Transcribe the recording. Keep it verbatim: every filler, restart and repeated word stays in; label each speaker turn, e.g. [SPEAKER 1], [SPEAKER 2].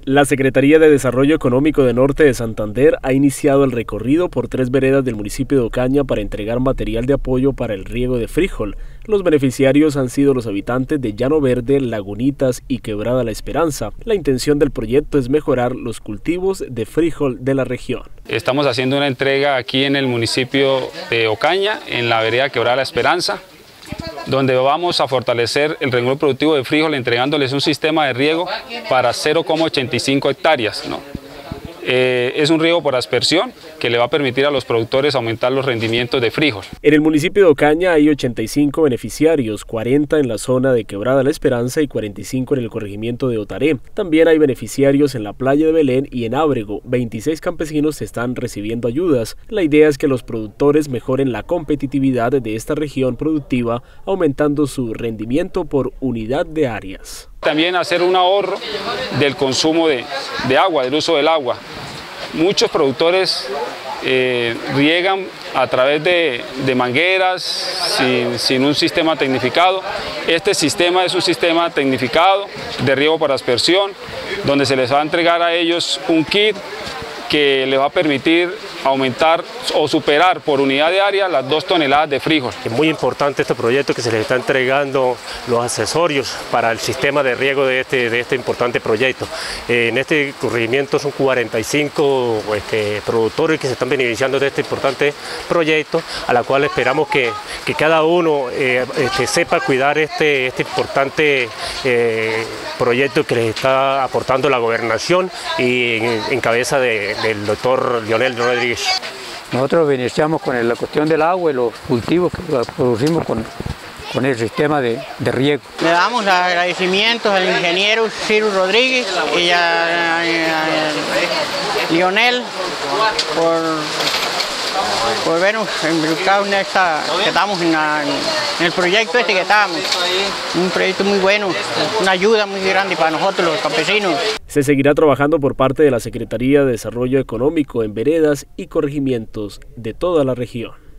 [SPEAKER 1] La Secretaría de Desarrollo Económico de Norte de Santander ha iniciado el recorrido por tres veredas del municipio de Ocaña para entregar material de apoyo para el riego de frijol. Los beneficiarios han sido los habitantes de Llano Verde, Lagunitas y Quebrada La Esperanza. La intención del proyecto es mejorar los cultivos de frijol de la región.
[SPEAKER 2] Estamos haciendo una entrega aquí en el municipio de Ocaña, en la vereda Quebrada La Esperanza, donde vamos a fortalecer el renglón productivo de frijol entregándoles un sistema de riego para cero coma ochenta y cinco hectáreas, ¿no? Eh, es un riego por aspersión que le va a permitir a los productores aumentar los rendimientos de frijol.
[SPEAKER 1] En el municipio de Ocaña hay ochenta y cinco beneficiarios, cuarenta en la zona de Quebrada La Esperanza y cuarenta y cinco en el corregimiento de Otaré. También hay beneficiarios en la playa de Belén y en Ábrego. veintiséis campesinos están recibiendo ayudas. La idea es que los productores mejoren la competitividad de esta región productiva, aumentando su rendimiento por unidad de áreas.
[SPEAKER 2] También hacer un ahorro del consumo de, de agua, del uso del agua. Muchos productores eh, riegan a través de, de mangueras sin, sin un sistema tecnificado. Este sistema es un sistema tecnificado de riego por aspersión, donde se les va a entregar a ellos un kit que les va a permitir aumentar o superar por unidad de área las dos toneladas de frijol.
[SPEAKER 3] Es muy importante este proyecto que se les está entregando los accesorios para el sistema de riego de este, de este importante proyecto. Eh, en este corregimiento son cuarenta y cinco este, productores que se están beneficiando de este importante proyecto, a la cual esperamos que, que cada uno eh, este, sepa cuidar este, este importante eh, proyecto que les está aportando la gobernación y en, en cabeza de, del doctor Lionel Rodríguez.
[SPEAKER 4] Nosotros beneficiamos con la cuestión del agua y los cultivos que producimos con, con el sistema de, de riego.
[SPEAKER 5] Le damos agradecimientos al ingeniero Ciro Rodríguez y a, a, a Lionel por, por vernos involucrados en esta, que estamos en, la, en el proyecto este que estamos. Un proyecto muy bueno, una ayuda muy grande para nosotros los campesinos.
[SPEAKER 1] Se seguirá trabajando por parte de la Secretaría de Desarrollo Económico en veredas y corregimientos de toda la región.